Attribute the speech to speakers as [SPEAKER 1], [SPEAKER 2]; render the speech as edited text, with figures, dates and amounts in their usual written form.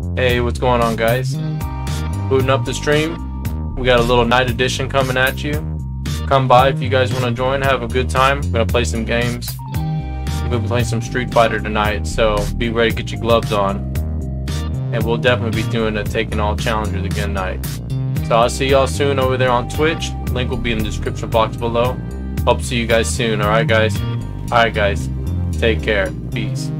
[SPEAKER 1] Hey, what's going on, guys? Booting up the stream. We got a little night edition coming at you. Come by if you guys want to join. Have a good time. We're gonna play some games. We're gonna be playing some Street Fighter tonight, so be ready to get your gloves on. And we'll definitely be doing a Taking All Challengers again night. So I'll see y'all soon over there on Twitch. Link will be in the description box below. Hope to see you guys soon. Alright, guys. Take care. Peace.